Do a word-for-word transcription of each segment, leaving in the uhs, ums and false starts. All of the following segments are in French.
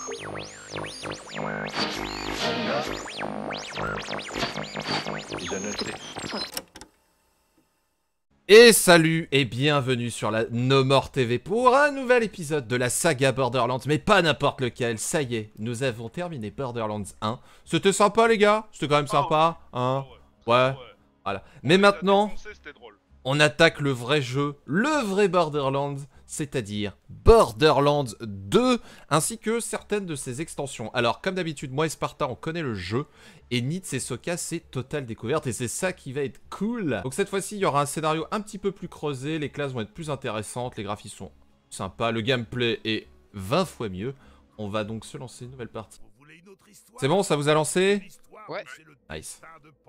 Et salut et bienvenue sur la No More T V pour un nouvel épisode de la saga Borderlands, mais pas n'importe lequel. Ça y est, nous avons terminé Borderlands un. C'était sympa les gars, c'était quand même sympa, hein. Ouais, voilà. Mais maintenant, on attaque le vrai jeu, le vrai Borderlands, c'est-à-dire Borderlands deux, ainsi que certaines de ses extensions. Alors, comme d'habitude, moi et Sparta, on connaît le jeu, et Nitz et Soka, c'est totale découverte, et c'est ça qui va être cool. Donc cette fois-ci, il y aura un scénario un petit peu plus creusé, les classes vont être plus intéressantes, les graphismes sont sympas, le gameplay est vingt fois mieux. On va donc se lancer une nouvelle partie. C'est bon, ça vous a lancé? Ouais. Nice.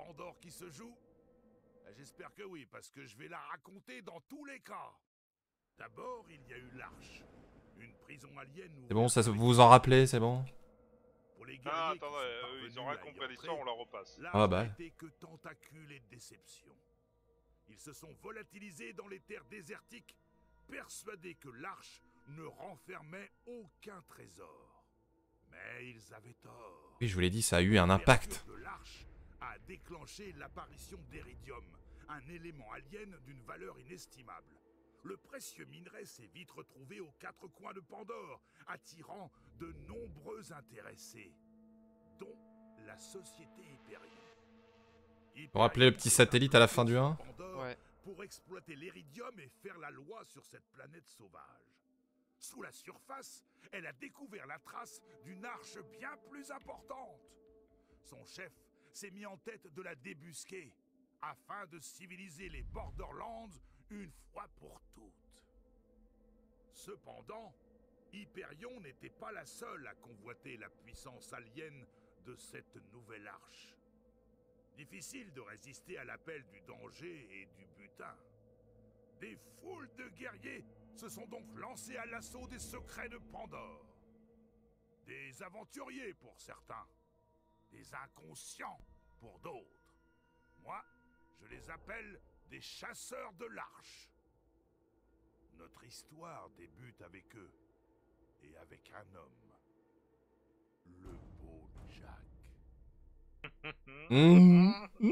J'espère que oui, parce que je vais la raconter dans tous les cas. D'abord, il y a eu l'Arche, une prison alien. C'est bon, ça vous vous en rappelez, c'est bon? Ah, attends, euh, ils ont raconté l'histoire, on la repasse. Ah bah. N'était que tentacules et déception. Ils se sont volatilisés dans les terres désertiques, persuadés que l'Arche ne renfermait aucun trésor. Mais ils avaient tort. Oui, je vous l'ai dit, ça a eu un impact. L'Arche a déclenché l'apparition d'Eridium, un élément alien d'une valeur inestimable. Le précieux minerai s'est vite retrouvé aux quatre coins de Pandore, attirant de nombreux intéressés, dont la société Hyperion. Vous vous rappelez le petit satellite à la fin du un? Ouais. Pour exploiter l'Eridium et faire la loi sur cette planète sauvage. Sous la surface, elle a découvert la trace d'une arche bien plus importante. Son chef s'est mis en tête de la débusquer, afin de civiliser les Borderlands une fois pour toutes. Cependant, Hyperion n'était pas la seule à convoiter la puissance alien de cette nouvelle arche. Difficile de résister à l'appel du danger et du butin. Des foules de guerriers se sont donc lancés à l'assaut des secrets de Pandore. Des aventuriers pour certains, des inconscients pour d'autres. Moi, je les appelle des chasseurs de l'Arche. Notre histoire débute avec eux et avec un homme, le beau Jack. Mmh.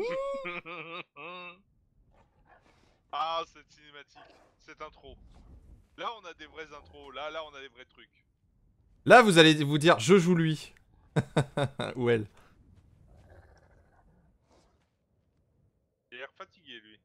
Ah, cette cinématique, cette intro. Là, on a des vraies intros, là, là, on a des vrais trucs. Là, vous allez vous dire, je joue lui. Ou elle. Il a l'air fatigué, lui.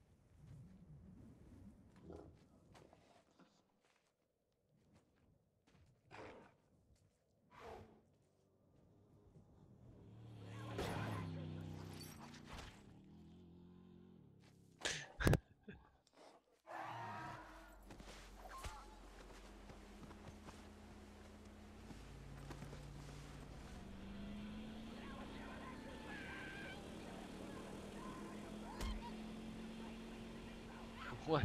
What?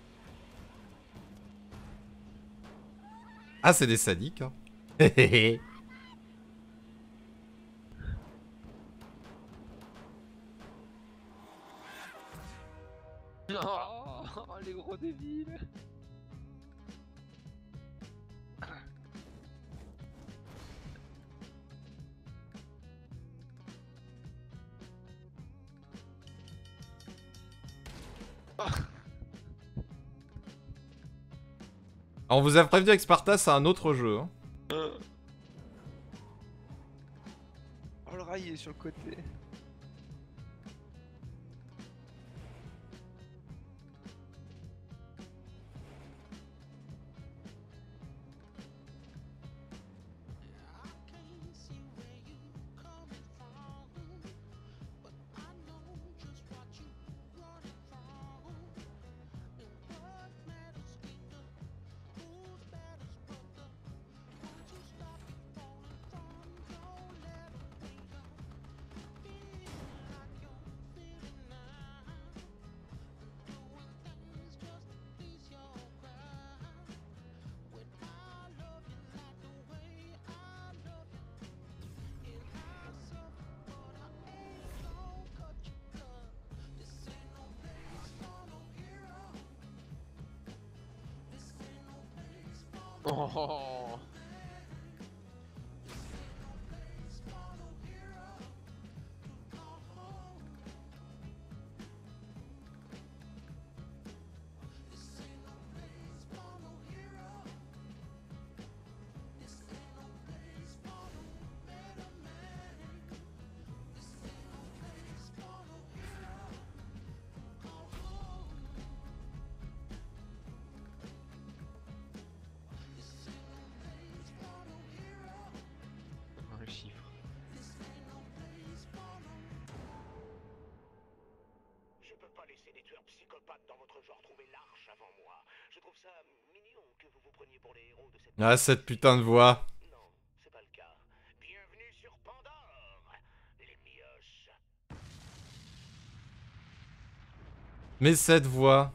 Ah, c'est des sadiques, hein. Oh, les gros débiles. On vous a prévenu avec Sparta, c'est un autre jeu, hein. Oh, le rail est sur le côté. Oh. Ah, cette putain de voix. Mais cette voix.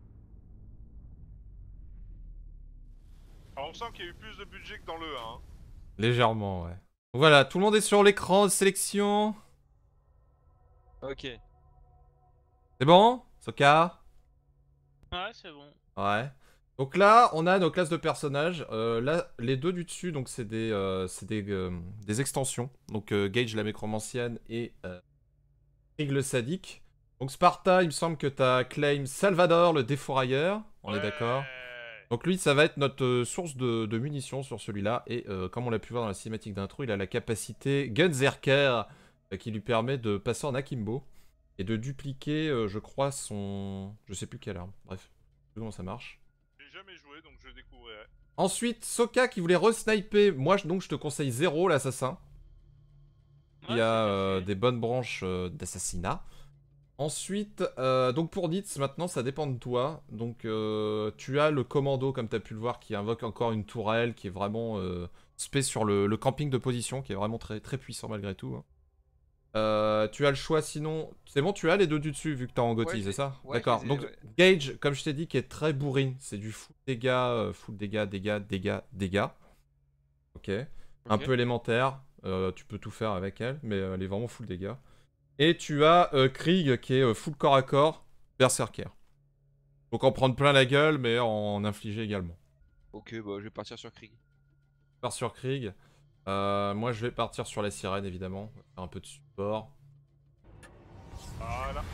Alors on sent qu'il y a eu plus de budget que dans le un. Hein. Légèrement, ouais. Voilà, tout le monde est sur l'écran de sélection. Ok. C'est bon, Soka? Ouais, c'est bon. Ouais. Donc là, on a nos classes de personnages. Euh, là, les deux du dessus, donc c'est des, euh, c'est des, euh, des extensions. Donc euh, Gage la mécromancienne et euh, Krieg le sadique. Donc Sparta, il me semble que t'as claim Salvador le défourailleur. On Ouais. est d'accord? Donc lui, ça va être notre euh, source de, de munitions sur celui-là. Et euh, comme on l'a pu voir dans la cinématique d'intro, il a la capacité Gunzerker euh, qui lui permet de passer en akimbo. Et de dupliquer, euh, je crois, son... Je sais plus quelle arme. Bref, je sais plus comment ça marche. J'ai jamais joué donc je découvrirai. Ensuite, Soka qui voulait re-sniper. Moi, je- donc, je te conseille zéro l'assassin. Il Ouais, y a c'est euh, fait. des bonnes branches euh, d'assassinat. Ensuite, euh, donc pour Nitz, maintenant, ça dépend de toi. Donc, euh, tu as le commando, comme tu as pu le voir, qui invoque encore une tourelle, qui est vraiment euh, spé sur le, le camping de position, qui est vraiment très, très puissant malgré tout. Hein. Euh, tu as le choix sinon... C'est bon, tu as les deux du dessus, vu que t'es en Gothi, Ouais, c'est j'ai- ça? ouais, D'accord. je les ai, Donc, ouais. Gage, comme je t'ai dit, qui est très bourrine. C'est du full dégâts, euh, full dégâts, dégâts, dégâts, dégâts. Ok. Un Ok. peu élémentaire. Euh, tu peux tout faire avec elle, mais euh, elle est vraiment full dégâts. Et tu as euh, Krieg, qui est euh, full corps à corps, berserker. Donc en prendre plein la gueule, mais en infliger également. Ok, bah je vais partir sur Krieg. Part sur Krieg. Euh, moi, je vais partir sur la sirène, évidemment. On va faire un peu de support. Voilà.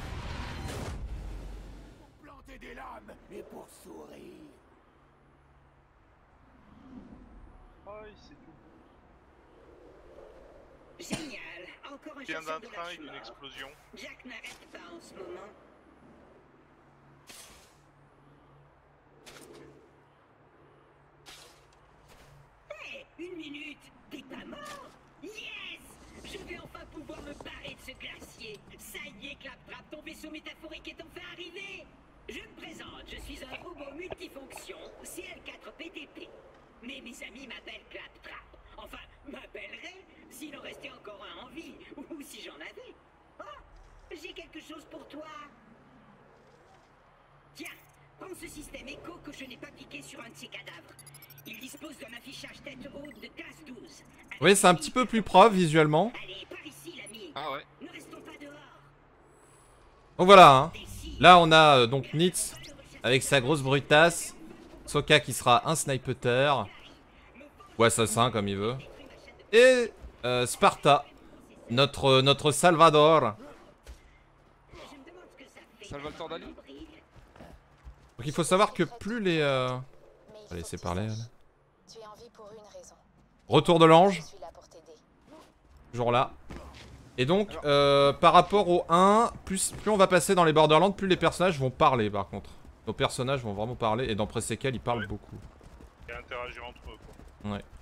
Planter des lames et pour sourire. Aïe, c'est tout. Génial, encore un Vient chasseur d'un de train lâche avec une mort. explosion. Jack n'arrête pas en ce moment. Hé, une minute, t'es pas mort? Yes! Je vais enfin pouvoir me barrer de ce glacier. Ça y est, Claptrap, ton vaisseau métaphorique est enfin arrivé. Je me présente, je suis un robot multifonction, C L quatre P T P. Mais mes amis m'appellent Claptrap. Enfin, m'appelleraient s'il en restait encore un en vie, ou si j'en avais. Oh, j'ai quelque chose pour toi. Tiens, prends ce système écho que je n'ai pas piqué sur un de ces cadavres. Il dispose d'un affichage tête haute de classe douze. Oui, c'est un petit peu plus propre visuellement. Allez, par ici, l'ami. Ah ouais. Ne restons pas dehors. Donc voilà, hein. D'ici. Là, on a euh, donc Nitz avec sa grosse brutasse. Soka qui sera un sniper. Ou assassin, comme il veut. Et euh, Sparta, notre, notre Salvador. Je me demande ce que ça fait. Salvatore Dali. Donc il faut savoir que plus les... Euh... Mais il Allez, faut c'est que tu parler, saches, elle. Tu es en vie pour une raison. Retour de l'ange, Je suis là pour t'aider. toujours là. Et donc, euh, par rapport au un, plus, plus on va passer dans les Borderlands, plus les personnages vont parler par contre. Nos personnages vont vraiment parler, et dans Pré-Séquel, ils parlent Ouais. beaucoup. Et interagir entre eux, quoi. Ouais.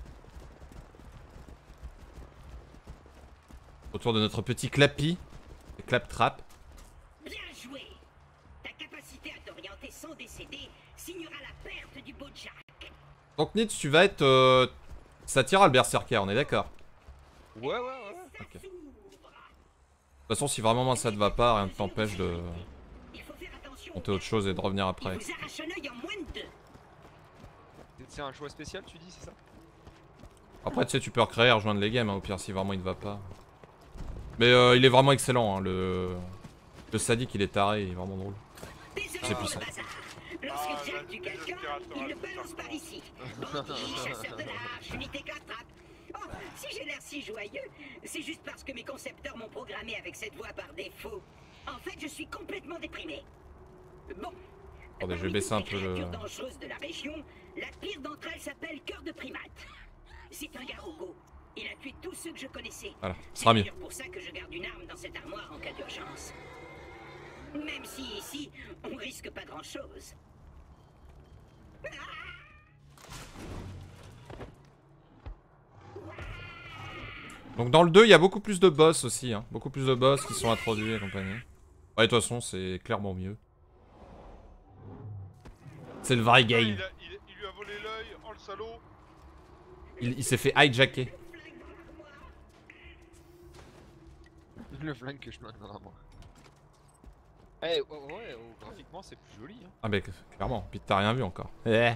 Autour de notre petit clappy, Claptrap. Bien joué. Ta capacité à t'orienter sans décéder signera la perte du beau Jack. Donc Nitz, tu vas être... Euh... Ça tire à le berserker, on est d'accord? Ouais, ouais, ouais. Ça Ok. s'ouvre. De toute façon, si vraiment ça te va pas, rien ne t'empêche de Il faut faire attention. monter autre chose et de revenir après. Il vous arrache un œil en moins de deux. C'est un choix spécial, tu dis, c'est ça? Après, tu sais, tu peux recréer, rejoindre les games, hein, au pire, si vraiment il ne va pas. Mais euh, il est vraiment excellent, hein, le... Le sadique, il est taré, il est vraiment drôle. Désolé C'est pour puissant. le bazar. Ah, Lorsque Jack la- tue les quelqu'un, aspirateurs il à le tout balance faire par ici. Bandit, chasseur de l'arche, unité Claptrap. Oh, si j'ai l'air si joyeux, c'est juste parce que mes concepteurs m'ont programmé avec cette voix par défaut. En fait, je suis complètement déprimé. Bon. Attendez, je vais Parmi baisser un toutes les peu le... créatures dangereuses de la région, la pire d'entre elles s'appelle Cœur de Primate. C'est un Garogo. Il a tué tous ceux que je connaissais. Voilà, ce C'est sera mieux. d'ailleurs pour ça que je garde une arme dans cette armoire en cas d'urgence. Même si ici, on risque pas grand-chose. Donc dans le deux, il y a beaucoup plus de boss aussi, hein. Beaucoup plus de boss qui sont introduits et compagnie. Ouais, de toute façon, c'est clairement mieux. C'est le vrai Ah, game. il, a- il- il lui a volé volé l'œil. Oh le salaud. Il, il s'est fait hijacker. Le flingue que je maintiens dans moi. Eh, ouais, ouais, oh, graphiquement c'est plus joli. Hein. Ah bah clairement, puis t'as rien vu encore. Eh.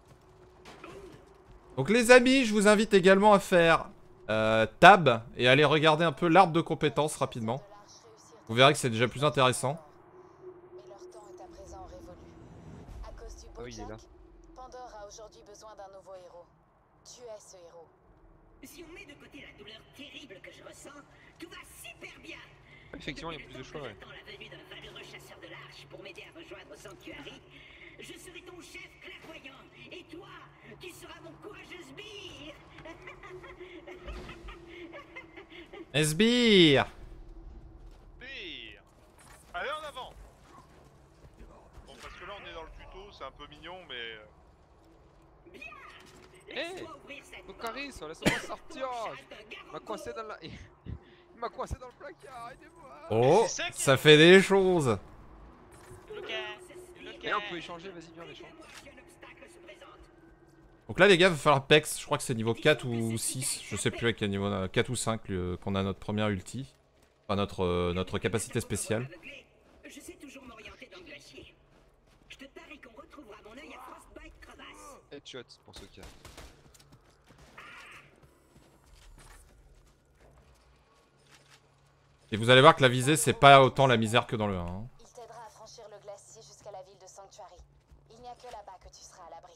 Donc les amis, je vous invite également à faire euh, tab et aller regarder un peu l'arbre de compétences rapidement. Vous verrez que c'est déjà plus intéressant. Mais leur temps est à présent révolu. À cause du Ah oui, il est là. Bojack, Pandore a aujourd'hui besoin d'un nouveau héros. Tu es ce héros. Si on met de côté la douleur terrible que je ressens, tout va super bien. Effectivement, il y a plus de choix, ouais. J'attends la venue d'un valeureux chasseur de l'arche pour m'aider à rejoindre Sanctuary. Je serai ton chef clairvoyant, et toi, tu seras mon courageux sbire. Sbire. Pire. Allez en avant. Bon parce que là on est dans le tuto, c'est un peu mignon mais... Eh, Tokaris, laisse-moi sortir. Il m'a coincé dans la... Il m'a coincé dans le placard, aidez-moi. Oh, C'est ça qui- ça fait des choses. Lucas, Et là, on peut échanger, vas-y, viens, on échange. Donc là les gars, il va falloir Pex, je crois que c'est niveau quatre ou six, je sais plus à quel niveau, on a quatre ou cinq euh, qu'on a notre première ulti. Enfin notre, euh, notre capacité spéciale. Je sais toujours m'orienter dans le glacier. Je te parie qu'on retrouvera mon œil à Frostbite crevasse. Headshot pour ce cas. Et vous allez voir que la visée c'est pas autant la misère que dans le un. Hein. Il t'aidera à franchir le glacier jusqu'à la ville de Sanctuary. Il n'y a que là-bas que tu seras à l'abri.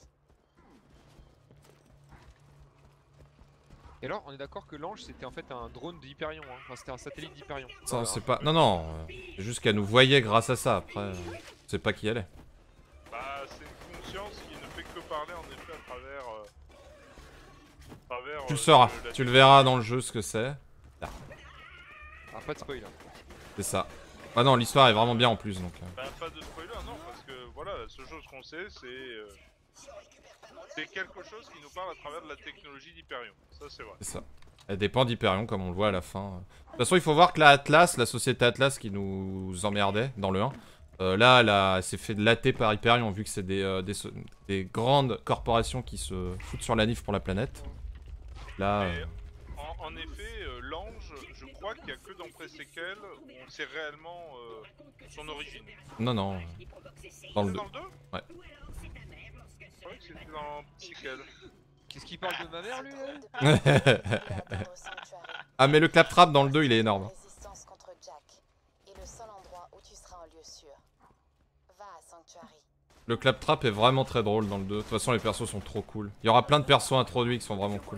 Et alors, on est d'accord que l'ange c'était en fait un drone d'Hyperion, hein. Enfin, c'était un satellite d'Hyperion. Ça c'est pas... Non non, euh, c'est juste qu'elle nous voyait grâce à ça, après euh, on sait pas qui elle est. Bah c'est une conscience qui ne fait que parler en effet à travers... Euh, à travers Tu le euh, sauras, la- tu le verras dans le jeu ce que c'est. Ah, pas de spoil. Hein. C'est ça. Ah non, l'histoire est vraiment bien en plus donc. euh. Bah pas de spoiler non parce que voilà, la seule chose qu'on sait c'est... Euh, c'est quelque chose qui nous parle à travers de la technologie d'Hyperion, ça c'est vrai. C'est ça. Elle dépend d'Hyperion comme on le voit à la fin. De toute façon il faut voir que la Atlas, la société Atlas qui nous emmerdait dans le un, euh, là elle, a- elle s'est fait latter par Hyperion vu que c'est des, euh, des, so- des grandes corporations qui se foutent sur la nif pour la planète. Là... Mais euh, en, en effet, euh, l'ange, je crois qu'il n'y a que dans Pré-Séquel où on sait réellement euh, son origine. Non non, euh, dans le C'est deux. dans le deux? Ouais. Je croyais que c'était dans Séquel. Qu'est-ce qu'il parle de ma mère lui là Atteindre Sanctuary. Ah mais le claptrap dans le deux il est énorme. Résistance contre Jack. Et le seul endroit où tu seras en lieu sûr. Va à Sanctuary. Le claptrap est vraiment très drôle dans le deux. De toute façon les persos sont trop cool. Il y aura plein de persos introduits qui sont vraiment cool.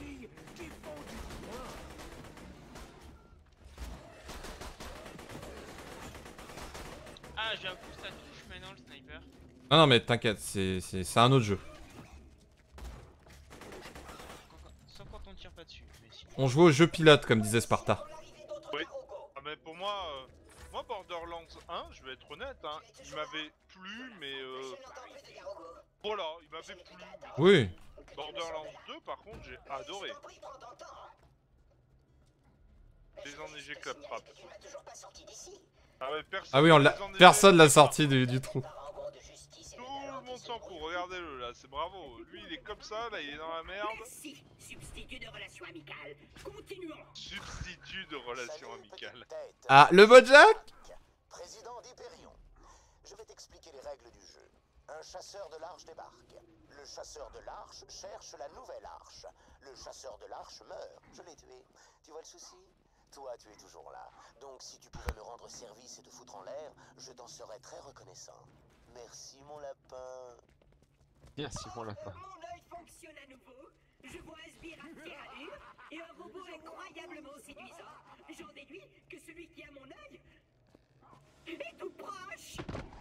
Ah, j'ai un coup ça touche maintenant le sniper. Non non mais t'inquiète, c'est c'est- c'est un autre jeu. Quand- quand- Sauf quand on tire pas dessus. Mais sinon... On jouait au jeu pilote comme disait Sparta. Oui. Ah, mais pour moi, euh, moi Borderlands un, je vais être honnête, hein, il m'avait plu, mais euh, voilà, il m'avait plu. Oui. Borderlands deux, par contre, j'ai adoré. Désenneigé Claptrap. Ah, mais personne Ah oui, on l'a... désenneigé personne l'a Claptrap. sorti du, du trou. Tout le monde s'en fout, regardez-le là, c'est bravo. Lui il est comme ça, là il est dans la merde. Merci, substitut de relations amicales. Continuons. Substitut de relations Salut, amicales. petite tête. Ah, le Bojack. Président d'Hyperion. Je vais t'expliquer les règles du jeu. Un chasseur de l'arche débarque. Le chasseur de l'arche cherche la nouvelle arche. Le chasseur de l'arche meurt. Je l'ai tué. Tu vois le souci? Toi, tu es toujours là. Donc si tu pouvais me rendre service et te foutre en l'air, je t'en serais très reconnaissant. Merci mon lapin. Merci mon lapin. Mon œil fonctionne à nouveau. Je vois un sbire à allure et un robot incroyablement séduisant. J'en déduis que celui qui a mon œil est tout proche.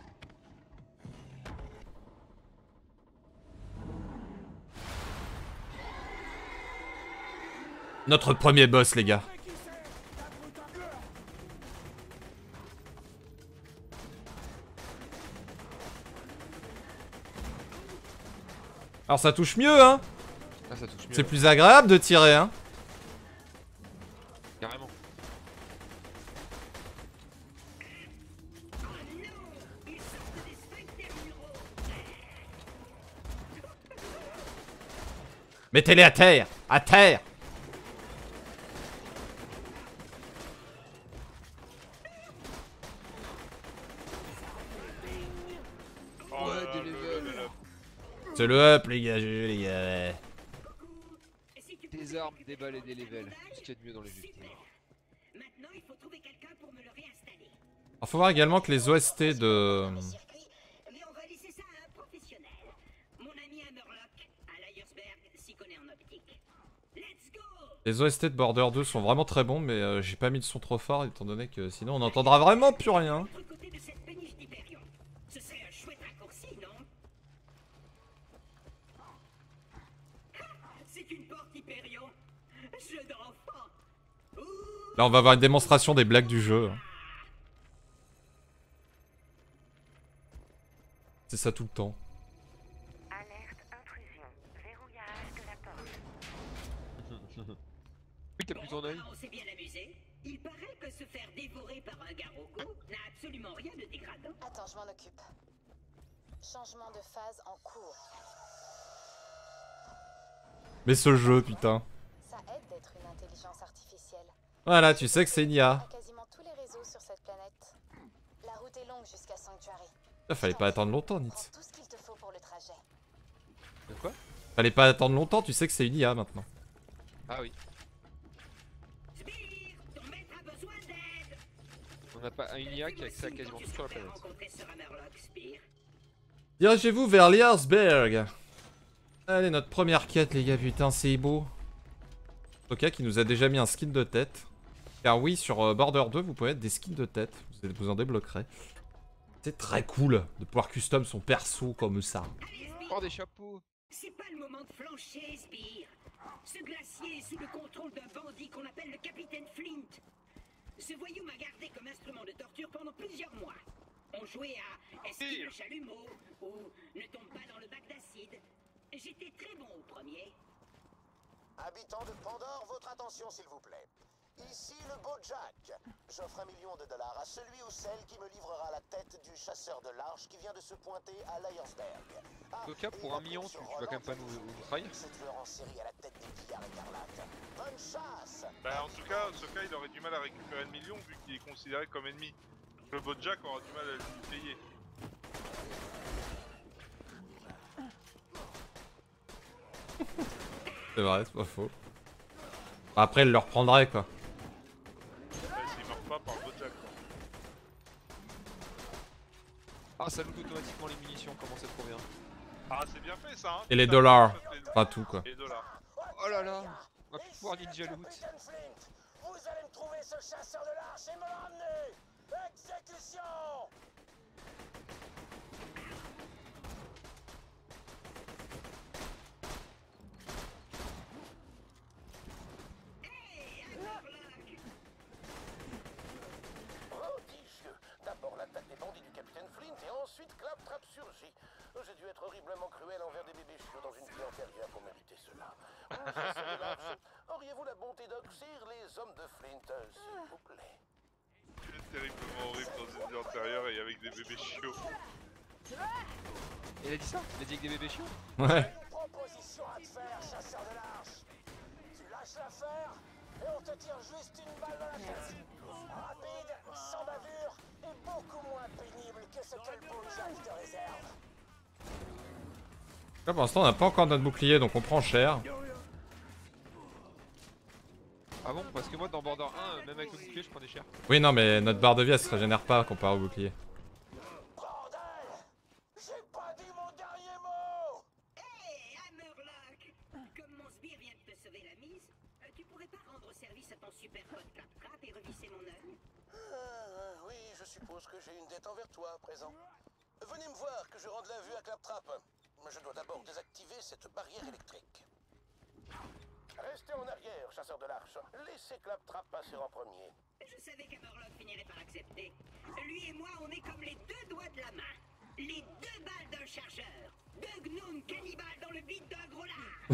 Notre premier boss les gars. Alors ça touche mieux hein. Ah, ça touche mieux. C'est plus agréable de tirer hein. Carrément. Mettez-les à terre. À terre. Oh Ouais, là des là, le levels. level up. C'est le up les gars, G G, les gars. Si tu Des pouvais armes, récupérer des balles et des mon levels. abordage, Ce qu'il y a de mieux dans les jeux super. vidéo. Maintenant, il faut trouver quelqu'un pour me le réinstaller. Alors, faut voir également que les O S T de... Le circuit, mais on va laisser ça à un professionnel. Mon ami Hammerlock, à Lyersberg, s'y connaît en optique. Let's go! Les O S T de Border deux sont vraiment très bons, mais euh, j'ai pas mis le son trop fort, étant donné que sinon on n'entendra vraiment plus rien. De l'autre côté de cette péniche d'Hyperion. Ce serait un chouette raccourci, non? Ha! C'est une porte Hyperion. Jeu d'enfant. Ouh! Là on va avoir une démonstration des blagues du jeu. C'est ça tout le temps. Alerte intrusion. Verrouillage de la porte. Oui, t'as plus ton œil. Ah, on s'est bien amusé. Il paraît que se faire dévorer par un garroco n'a absolument rien de dégradant. Attends, je m'en occupe. Changement de phase en cours. Mais ce jeu, putain. Ça aide d'être une intelligence artificielle. Voilà, tu sais que c'est une I A. À quasiment tous les réseaux sur cette planète. La route est longue jusqu'à Sanctuary. Là, fallait pas attendre longtemps, Prends Nitz. tout ce qu'il te faut pour le trajet. De quoi? Fallait pas attendre longtemps, tu sais que c'est une I A maintenant. Ah oui. Sbire, ton maître a besoin d'aide. On n'a pas un I A qui a accès à quasiment tout sur la planète. Rencontrer ce Hammerlock, Sbire. Dirigez-vous vers Lyersberg. Allez, notre première quête, les gars, putain, c'est beau. Ok, qui nous a déjà mis un skin de tête. Car oui, sur euh, Border deux, vous pouvez mettre des skins de tête. Vous, vous en débloquerez. C'est très cool de pouvoir custom son perso comme ça. Allez, Sbire. Oh, des chapeaux. C'est pas le moment de flancher, Sbire. Ce glacier est sous le contrôle d'un bandit qu'on appelle le capitaine Flint. Ce voyou m'a gardé comme instrument de torture pendant plusieurs mois. On jouait à Esquive le chalumeau ou Ne tombe pas dans le bac d'acide. J'étais très bon au premier. Habitants de Pandore, votre attention s'il vous plaît. Ici le beau Jack. J'offre un million de dollars à celui ou celle qui me livrera la tête du chasseur de l'arche qui vient de se pointer à Lyersberg. Ah, Coca, et pour la un million, police tu, tu vas Roland quand même pas nous, vous nous trahir. Ce tueur en série à la tête des pillards écarlates. Bonne chasse. Bah en tout cas, ce cas il aurait du mal à récupérer le million vu qu'il est considéré comme ennemi. Le bot Jack aura du mal à le payer. C'est vrai, c'est pas faux. Après, elle le reprendrait, quoi. Bah, s'il meurt pas par le bot Jack quoi. Ah, ça loot automatiquement les munitions, comment c'est trop bien. Ah c'est bien fait ça hein. Et les Putain, dollars. ça, c'est le- Pas tout, quoi. Et les dollars. Oh là là. On va plus pouvoir ninja loot. Capitaine Flint, vous allez me trouver ce chasseur de l'arche et me le ramener. Exécution. Oh, dis-je, d'abord l'attaque des bandits du capitaine Flint et ensuite Claptrap surgit. J'ai dû être horriblement cruel envers des bébés chiots dans une vie antérieure pour mériter cela. Mon chasseur de l'arche, auriez-vous la bonté d'oxyre les hommes de Flint, euh, s'il vous plaît? C'est terriblement horrible dans une vie antérieure et avec des bébés chiots. Il a dit ça? Il a dit avec des bébés chiots? Ouais. Une proposition à te faire, chasseur de l'arche. Tu lâches l'affaire et on te tire juste une balle dans la tête. Rapide, sans bavure et beaucoup moins pénible que ce que le beau Jack te réserve. Là, pour l'instant, on n'a pas encore notre bouclier, donc on prend cher. Ah bon? Parce que moi dans Border un, même avec le bouclier, je prenais cher. Oui, non, mais notre barre de vie, elle se régénère pas comparé au bouclier. Bordel! J'ai pas dit mon dernier mot! Hé, Hammerlock! Comme mon sbire vient de te sauver la mise, euh, tu pourrais pas rendre service à ton super pote Claptrap et revisser mon œil? Euh, oui, je suppose que j'ai une dette envers toi à présent. Venez me voir que je rende la vue à Claptrap. Mais je dois d'abord désactiver cette barrière électrique. Restez en arrière, chasseur de l'arche. Laissez Claptrap passer en premier. Je savais qu'Hammerlock finirait par accepter. Lui et moi, on est comme les deux doigts de la main. Les deux balles d'un chargeur. Deux gnomes cannibales dans le vide d'un gros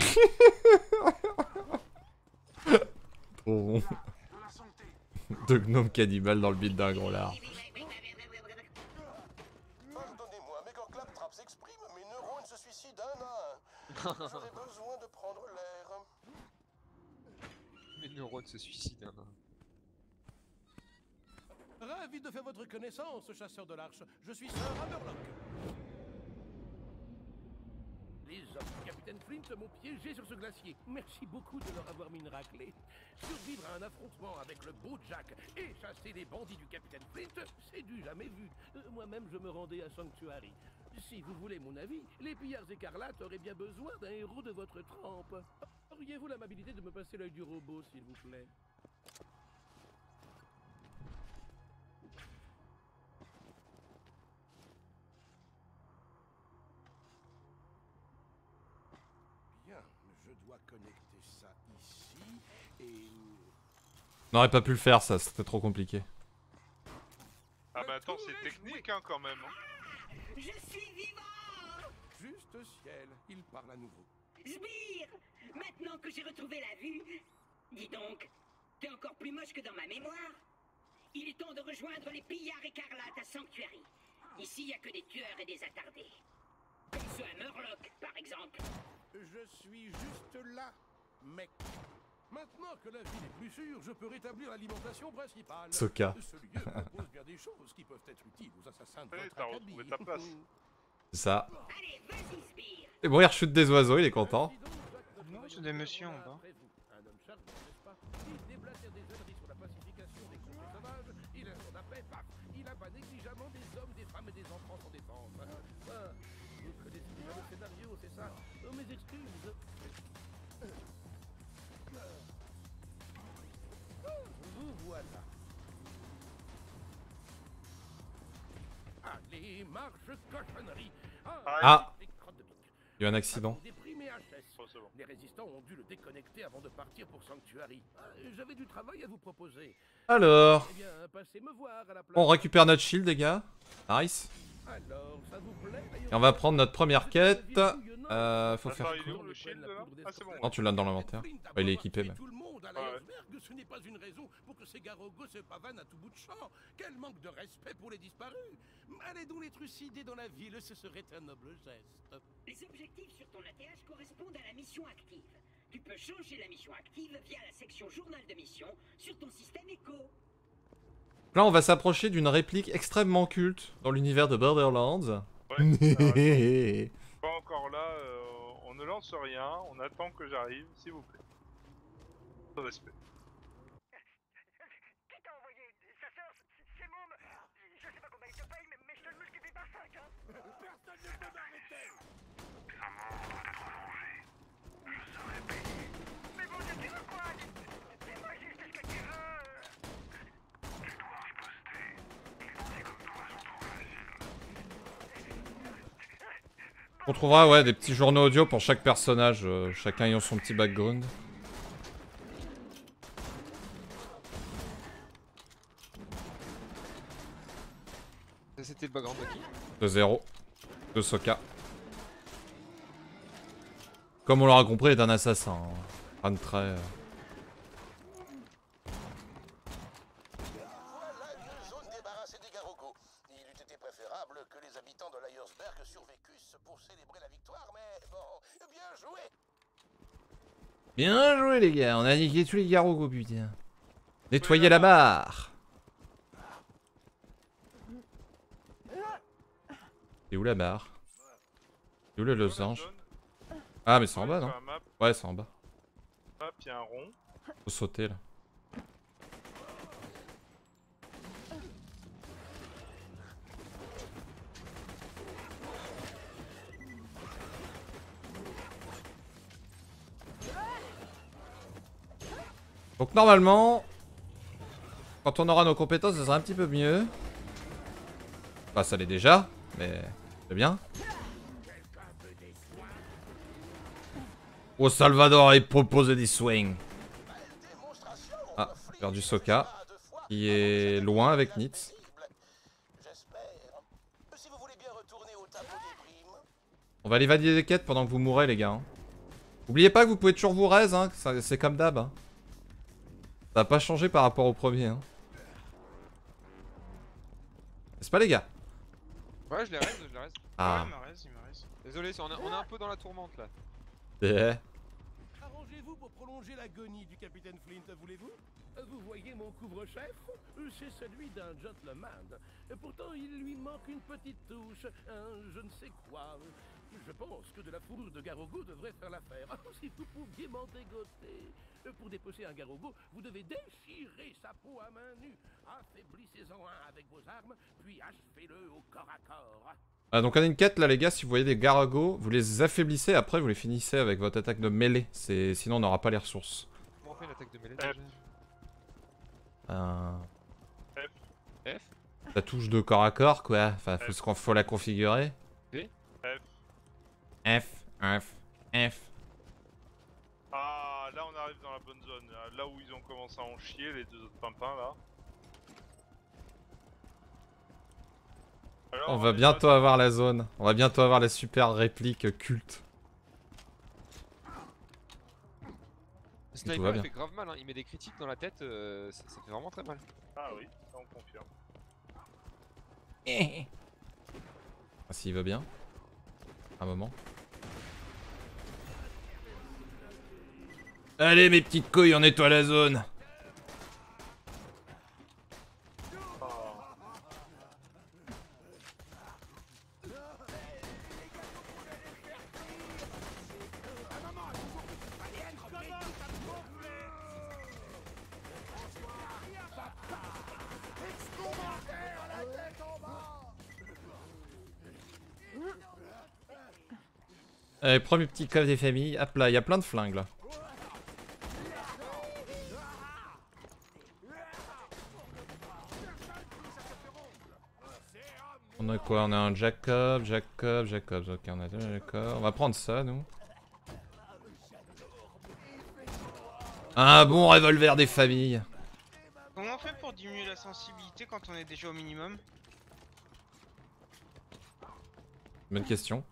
lard. Trop bon. Deux gnomes cannibales dans le bide d'un gros lard. Pardonnez-moi, mais quand Claptrap s'exprime, mes neurones se suicident un à un. J'aurais besoin de prendre l'air. neurones se suicident. Hein. Ravi de faire votre connaissance, chasseur de l'Arche. Je suis Sir Hammerlock. Les hommes du capitaine Flint m'ont piégé sur ce glacier. Merci beaucoup de leur avoir mis une raclée. Survivre à un affrontement avec le beau Jack et chasser les bandits du capitaine Flint, c'est du jamais vu. Euh, Moi-même, je me rendais à Sanctuary. Si vous voulez mon avis, les pillards écarlates auraient bien besoin d'un héros de votre trempe. Auriez-vous l'amabilité de me passer l'œil du robot, s'il vous plaît? Bien, je dois connecter ça ici et... On n'aurait pas pu le faire ça, c'était trop compliqué. Ah bah attends, c'est technique hein quand même. Hein. Je suis vivant! Juste ciel, il parle à nouveau. Sbire! Maintenant que j'ai retrouvé la vue, dis donc, t'es encore plus moche que dans ma mémoire. Il est temps de rejoindre les pillards écarlates à Sanctuary. Ici, y a que des tueurs et des attardés. Comme ceux à Murloc, par exemple. Je suis juste là, mec. Maintenant que la ville est plus sûre, je peux rétablir l'alimentation principale. Soka. Ce lieu propose bien des choses qui peuvent être utiles aux assassins de Oui, votre t'as acabit. retrouvé ta place. C'est ça. Allez, vas-y, Sbire! Et bon, il rechute des oiseaux, il est content. Non, c'est des messieurs en bas. Un homme charmant, n'est-ce pas? Il déblatère des âneries sur la pacification des groupes sauvages, il a son appel, paf, il abat négligemment des hommes, des femmes et des enfants sans défense. Ah, vous connaissez déjà le scénario, c'est ça? Oh, mes excuses. Vous voilà. Allez, marche cochonnerie. Ah. des crottes de bique. Il y a eu un accident. Déprimé H S. Oh, c'est bon. Les résistants ont dû le déconnecter avant de partir pour Sanctuary. Ah, J'avais du travail à vous proposer. Alors, Eh bien, passez me voir à la place. on récupère notre shield les gars. Nice. Alors, ça vous plaît? Et on va prendre notre première quête. Euh, faut faire Attends, il est où quoi? le shield là? Ah c'est bon. Non, tu l'as dans l'inventaire. Ouais, il est équipé même. Tout le monde à Ouais. l'Ayersberg, ce n'est pas une raison pour que ces garogos se pavanent à tout bout de champ. Quel manque de respect pour les disparus. Allez donc les trucider dans la ville, ce serait un noble geste. Les objectifs sur ton A T H correspondent à la mission active. Tu peux changer la mission active via la section journal de mission sur ton système Echo. Là, on va s'approcher d'une réplique extrêmement culte dans l'univers de Borderlands. Ouais, pas encore là, euh, on ne lance rien, on attend que j'arrive, s'il vous plaît. Sans respect. Qui t'a envoyé sa sœur? C'est môme. Je sais pas combien il te paye, mais, mais je te le multiplie par cinq, hein. Personne ne peut m'arrêter. Mais bon Dieu, tu veux quoi? Dis-moi juste ce que tu veux. On trouvera ouais des petits journaux audio pour chaque personnage, euh, chacun ayant son petit background. C'était le background de qui? De zéro. De Soka. Comme on l'aura compris, il est un assassin. Hein. Rien de très... euh, Voilà une zone débarrassée des garogos. Il eût été préférable que les habitants de l'Ayersberg survécussent pour célébrer la victoire, mais bon, bien joué. Bien joué les gars, on a niqué tous les garogos putain. Nettoyer la barre. C'est où la barre? C'est où le losange? Ah mais c'est en bas non? Ouais c'est en bas. Hop, il y a un rond. Faut sauter là. Donc normalement, quand on aura nos compétences, ça sera un petit peu mieux. Enfin ça l'est déjà, mais c'est bien. Oh Salvador, il propose des swings. Ah, perdu Soka, qui est loin avec Nitz. On va aller valider des quêtes pendant que vous mourrez les gars. Hein. Oubliez pas que vous pouvez toujours vous raise, hein, c'est comme d'hab. Hein. Ça n'a pas changé par rapport au premier. Hein. N'est-ce pas les gars? Ouais, je les raise, je les raise. Ah. Ouais, il me reste, il me reste. Désolé, on, a- on est un peu dans la tourmente là. Eh. Arrangez-vous qu'avez-vous pour prolonger l'agonie du capitaine Flint, voulez-vous? Vous voyez mon couvre-chef? C'est celui d'un gentleman. Pourtant, il lui manque une petite touche, un je ne sais quoi. Je pense que de la fourrure de Garogo devrait faire l'affaire. Si vous pouviez m'en dégoter. Pour dépecer un Garogo, vous devez déchirer sa peau à main nue. Affaiblissez-en un avec vos armes, puis achevez-le au corps à corps. Ah, donc on a une quête là les gars, si vous voyez des Garagos, vous les affaiblissez, après vous les finissez avec votre attaque de mêlée, sinon on n'aura pas les ressources. Comment on fait l'attaque de mêlée déjà? Euh... F. F. La touche de corps à corps quoi, enfin faut, ce qu'on faut la configurer. V. F. F, F, F. Ah, là on arrive dans la bonne zone, là où ils ont commencé à en chier, les deux autres pimpins là. Alors, On va est bientôt pas... avoir la zone, on va bientôt avoir la super réplique culte. Le Tout va sniper il bien. fait grave mal, hein. Il met des critiques dans la tête, euh, ça, ça fait vraiment très mal. Ah oui, ça on confirme. Ah, s'il va bien. Un moment. Allez mes petites couilles, on nettoie la zone. Allez, premier petit coffre des familles. Hop là, il y a plein de flingues là. On a quoi? On a un Jacob, Jacob, Jacob. Ok, on a deux Jacob. On va prendre ça, nous. Un bon revolver des familles. Comment on fait pour diminuer la sensibilité quand on est déjà au minimum? Bonne question.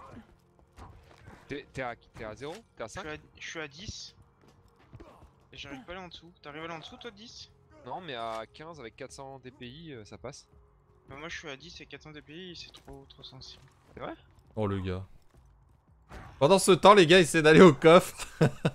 T'es à, à zéro? T'es à cinq? Je suis à, je suis à dix. Et j'arrive pas à aller en dessous. T'arrives à aller en dessous toi de dix? Non, mais à quinze avec quatre cents D P I, euh, ça passe. Bah moi je suis à dix et quatre cents D P I, c'est trop trop sensible. C'est vrai? Oh le gars. Pendant ce temps, les gars essaient d'aller au coffre.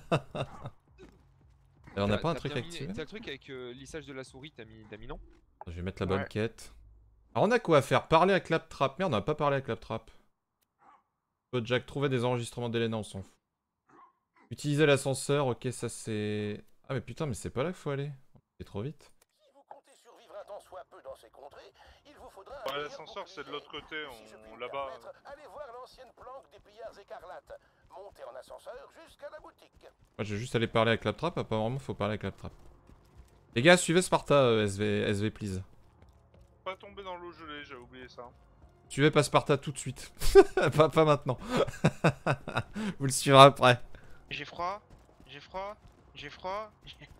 Et on n'a pas un truc activé? T'as le truc avec euh, lissage de la souris, t'as mis, mis non? Je vais mettre la bonne Ouais. quête. Alors on a quoi à faire? Parler à Claptrap. Merde, on n'a pas parlé à Claptrap. Faut Jack, trouver des enregistrements d'Elena, on s'en fout. Utiliser l'ascenseur, ok, ça c'est... Ah mais putain, mais c'est pas là qu'il faut aller. C'est trop vite. Si vous comptez survivre un temps soit peu dans ces contrées, il vous faudra un Ouais, meilleur l'ascenseur c'est de l'autre côté, Si je puis on... me là-bas. permettre, allez voir l'ancienne planque des pillards écarlates. Montez en ascenseur jusqu'à la boutique. Moi je vais juste aller parler à Claptrap, apparemment faut parler à Claptrap. Les gars, suivez Sparta, euh, S V, S V please. Pas tomber dans l'eau gelée, j'avais oublié ça. Suivez pas Sparta tout de suite. pas, pas maintenant. Vous le suivrez après. J'ai froid, j'ai froid, j'ai froid.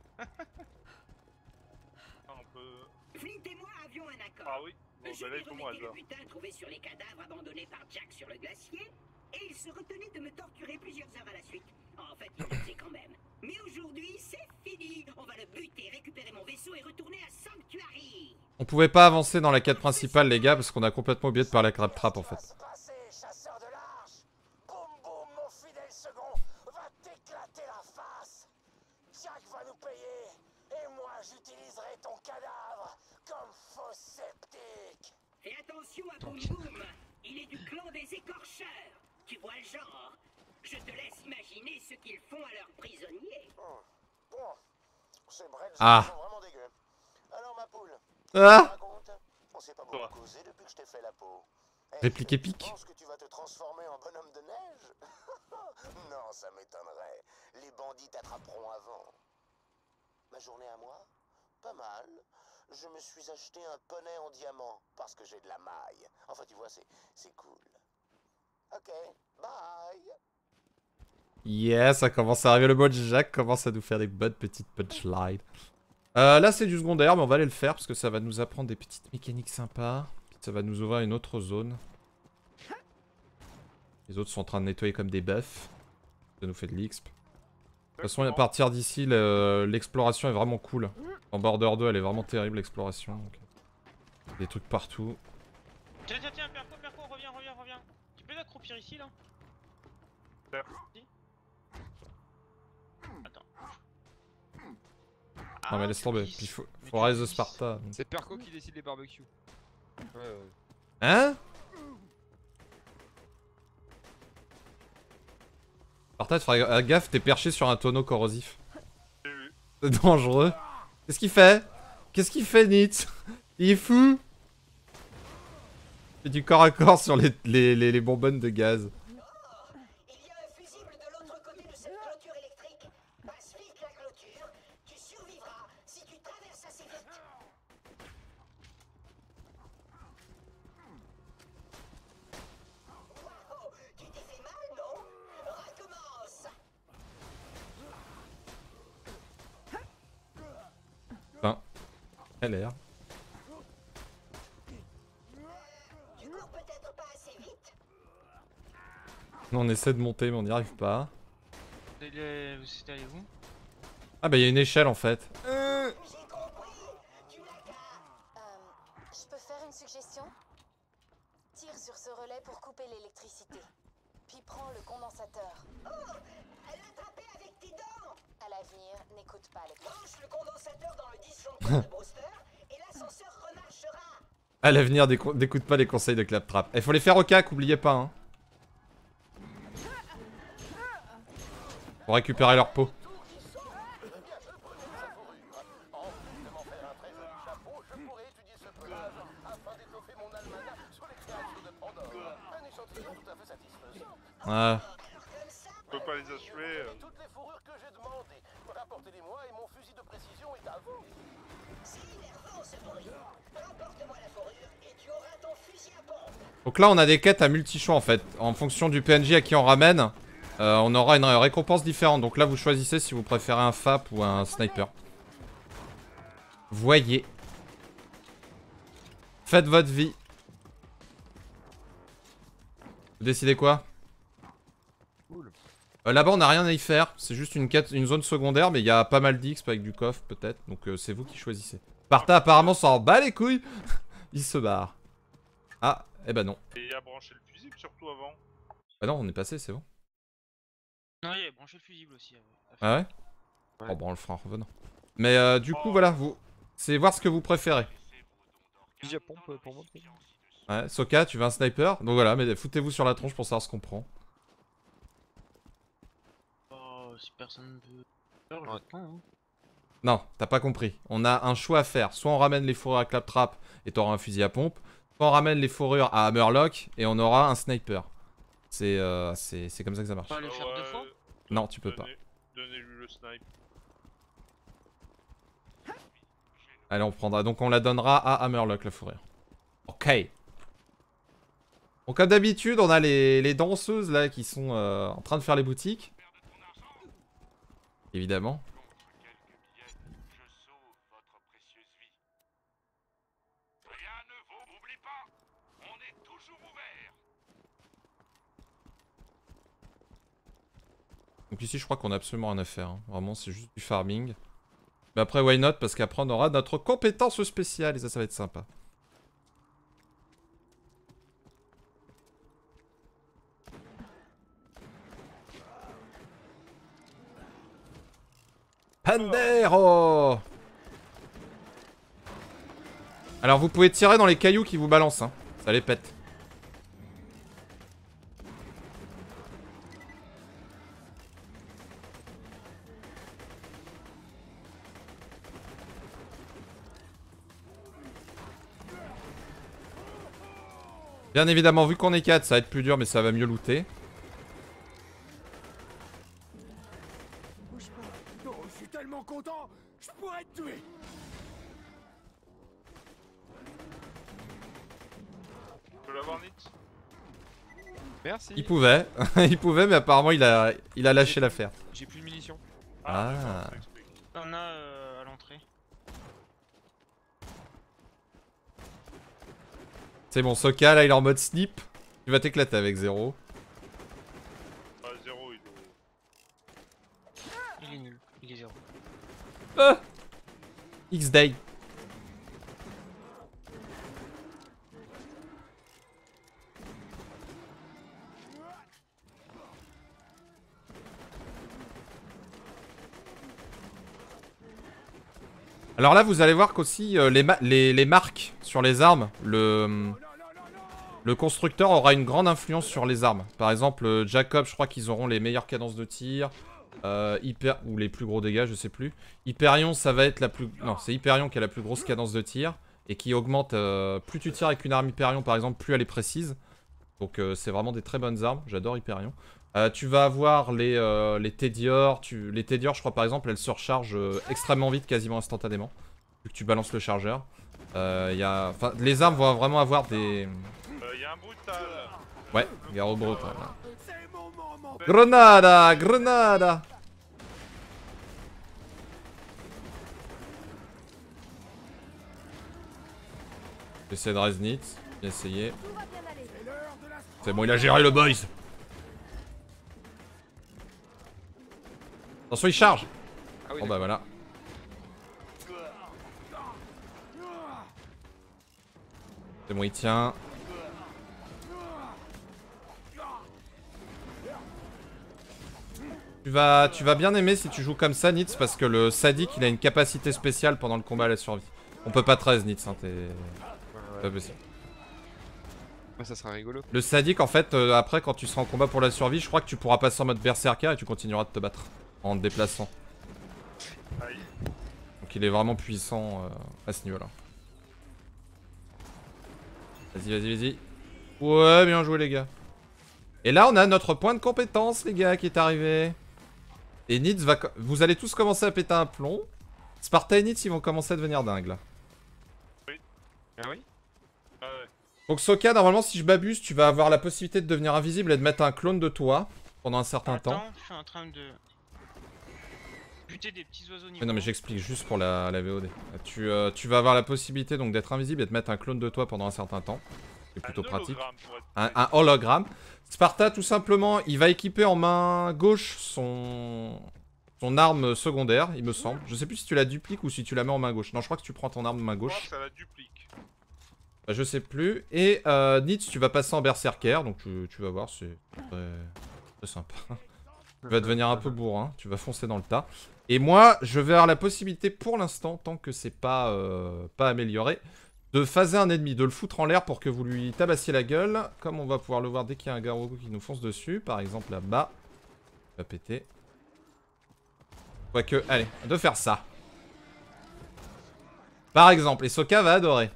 Un peu... Flint et moi avions un accord. Ah oui, bon Je bah là lui il faut moi remettais hasard. le butin trouvé sur les cadavres abandonnés par Jack sur le glacier, et il se retenait de me torturer plusieurs heures à la suite. En fait, il le faisait quand même. Mais aujourd'hui, c'est fini. On va le buter, récupérer mon vaisseau et retourner à Sanctuary. On pouvait pas avancer dans la quête principale, les gars, parce qu'on a complètement oublié de parler à Claptrap en fait. Passez, chasseur de l'arche. Boum boum, mon fidèle second, va t'éclater la face. Jack va nous payer, et moi j'utiliserai ton cadavre comme faux sceptique. Fais attention à Boum Boum. Il est du clan des écorcheurs. Tu vois le genre. Je te laisse imaginer ce qu'ils font à leurs prisonniers. Hum, Bon, ces breads Ah. sont vraiment dégueux. Alors ma poule, Ah raconte. On s'est pas beaucoup causé depuis que je t'ai fait la peau. Eh, Réplique épique. Tu penses que tu vas te transformer en bonhomme de neige? Non, ça m'étonnerait. Les bandits t'attraperont avant. Ma journée à moi? Pas mal. Je me suis acheté un poney en diamant parce que j'ai de la maille. Enfin, tu vois, c'est c'est cool. Ok, bye. Yeah, ça commence à arriver, le mode Jack commence à nous faire des bonnes petites punchlines. Euh, là c'est du secondaire, mais on va aller le faire parce que ça va nous apprendre des petites mécaniques sympas. Ça va nous ouvrir une autre zone. Les autres sont en train de nettoyer comme des bœufs. Ça nous fait de l'X P. De toute façon, à partir d'ici, l'exploration est vraiment cool. En Border deux, elle est vraiment terrible, l'exploration. Donc... des trucs partout. Tiens, tiens, tiens, Perco, Perco, reviens, reviens, reviens. Tu peux t'accroupir ici là? Super. Si. Non mais laisse tomber, puis faut, faut Rise de Sparta. C'est Perco qui décide les barbecues. Ouais, ouais. Hein? Sparta, tu feras gaffe, t'es perché sur un tonneau corrosif. C'est dangereux. Qu'est-ce qu'il fait? Qu'est-ce qu'il fait, Nitz? Il est fou? Il fait du corps à corps sur les, les, les, les bonbonnes de gaz. Il y a un fusible de l'autre côté de cette clôture électrique. Passe vite la clôture, tu survivras si tu traverses assez vite. Wow, tu t'es fait mal, non? Recommence. Enfin, elle a l'air. Tu cours peut-être pas assez vite. On essaie de monter mais on n'y arrive pas. Vous êtes allé où? Ah bah il y a une échelle en fait. Euh, je peux faire une suggestion? Tire sur ce relais pour couper l'électricité. Puis prends le condensateur. Oh, elle l'a attrapé avec tes dents. À l'avenir, n'écoute pas les Branche le condensateur dans le disjoncteur de Brewster et l'ascenseur remarchera. À l'avenir, n'écoute pas les conseils de Claptrap. Il faut les faire au cac, oubliez pas. Hein. Pour récupérer leur peau. Ouais. Je peux pas les achever. Toutes les fourrures que j'ai demandées. Rapportez-les-moi et mon fusil de précision est à vous. C'est énervant ce bruit. Rapporte-moi la fourrure et tu auras ton fusil à pompe. Donc là, on a des quêtes à multi-choix en fait. En fonction du P N J à qui on ramène, euh, on aura une récompense différente. Donc là, vous choisissez si vous préférez un F A P ou un sniper. Voyez. Faites votre vie. Vous décidez quoi? euh, Là-bas, on n'a rien à y faire. C'est juste une quête, une zone secondaire, mais il y a pas mal d'X avec du coffre peut-être. Donc euh, c'est vous qui choisissez. Sparta apparemment s'en bat les couilles. Il se barre. Ah, eh ben non. Et à brancher le fusible surtout avant. Bah non, on est passé, c'est bon. Non, il y a branché le fusible aussi. Ah ouais, ouais. Oh bon, on le fera en revenant. Mais euh, du coup, voilà, vous, c'est voir ce que vous préférez. Fusil à pompe pour moi. Ouais, Soka, tu veux un sniper? Donc voilà, mais foutez-vous sur la tronche pour savoir ce qu'on prend. Oh, si personne veut. Ouais. Hein. Non, t'as pas compris. On a un choix à faire. Soit on ramène les fourrures à Claptrap et t'auras un fusil à pompe. Soit on ramène les fourrures à Hammerlock et on aura un sniper. C'est euh, c'est comme ça que ça marche. On va le faire deux fois? Non, tu peux pas. Donnez-lui le snipe. Allez, on prendra. Donc on la donnera à Hammerlock, la fourrure. Ok. Donc comme d'habitude, on a les, les danseuses là qui sont euh, en train de faire les boutiques. Évidemment. Donc ici je crois qu'on a absolument rien à faire, hein. Vraiment c'est juste du farming. Mais après why not, parce qu'après on aura notre compétence spéciale et ça ça va être sympa. Pandero! Alors vous pouvez tirer dans les cailloux qui vous balancent, hein. Ça les pète. Bien évidemment, vu qu'on est quatre, ça va être plus dur, mais ça va mieux looter. Bouge pas. Non, je suis tellement content, je pourrais te tuer. Tu peux l'avoir, Nitz? Merci. Il pouvait, il pouvait, mais apparemment il a, il a lâché l'affaire. J'ai plus de munitions. Ah. On a euh, à l'entrée. C'est bon, Soka là il est en mode snip. Tu vas t'éclater avec Zéro. Ah, Zéro, il est... Il est nul, il est zéro. Ah X-Day. Alors là, vous allez voir qu'aussi euh, les, les, les marques sur les armes, le, le constructeur aura une grande influence sur les armes. Par exemple, euh, Jacob, je crois qu'ils auront les meilleures cadences de tir. Euh, Hyper... Ou les plus gros dégâts, je sais plus. Hyperion, ça va être la plus... Non, c'est Hyperion qui a la plus grosse cadence de tir. Et qui augmente... Euh... Plus tu tires avec une arme Hyperion, par exemple, plus elle est précise. Donc euh, c'est vraiment des très bonnes armes. J'adore Hyperion. Euh, tu vas avoir les, euh, les Tedior. Tu... Les Tedior, je crois par exemple, elles se rechargent euh, extrêmement vite, quasiment instantanément. Vu que tu balances le chargeur. Euh, y a... Enfin, les armes vont vraiment avoir des... Euh, y a un brutal. Ouais, Garo brutal. Ouais. Grenada, Grenada. J'essaie de Reznit. Bien essayé. C'est bon, il a géré le boys. Attention, il charge. Ah oui, Bon bah voilà. C'est bon, il tient. Tu vas, tu vas bien aimer si tu joues comme ça, Nitz, parce que le sadique, il a une capacité spéciale pendant le combat à la survie. On peut pas treize, Nitz, hein, t'es... Ouais, pas possible. ouais, ça sera rigolo. Le sadique, en fait, euh, après, quand tu seras en combat pour la survie, je crois que tu pourras passer en mode berserker et tu continueras de te battre en te déplaçant. Aïe. Donc il est vraiment puissant euh, à ce niveau-là. Vas-y, vas-y, vas-y. Ouais, bien joué, les gars. Et là, on a notre point de compétence, les gars, qui est arrivé. Et Nitz va... Vous allez tous commencer à péter un plomb. Sparta et Nitz, ils vont commencer à devenir dingues, là. Oui. Ah oui. Ah ouais. Donc Soka, normalement, si je m'abuse, tu vas avoir la possibilité de devenir invisible et de mettre un clone de toi pendant un certain Attends, temps. je suis en train de buter des petits oiseaux niveau. Mais non, mais j'explique juste pour la, la V O D. Tu, euh, tu vas avoir la possibilité donc d'être invisible et de mettre un clone de toi pendant un certain temps. C'est plutôt Un pratique. hologramme, pour être Un, précis. un hologramme. Sparta, tout simplement, il va équiper en main gauche son... son arme secondaire, il me semble. Je sais plus si tu la dupliques ou si tu la mets en main gauche. Non, je crois que tu prends ton arme main Je crois gauche. que ça la duplique. Bah, je sais plus. Et euh, Nitz, tu vas passer en berserker. Donc tu, tu vas voir, c'est très, très sympa. Tu vas devenir un peu bourrin. Tu vas foncer dans le tas. Et moi, je vais avoir la possibilité pour l'instant, tant que c'est pas, euh, pas amélioré, de phaser un ennemi, de le foutre en l'air pour que vous lui tabassiez la gueule. Comme on va pouvoir le voir dès qu'il y a un Garou qui nous fonce dessus. Par exemple là-bas. Il va péter. Quoique, allez, de faire ça. Par exemple, et Soka va adorer.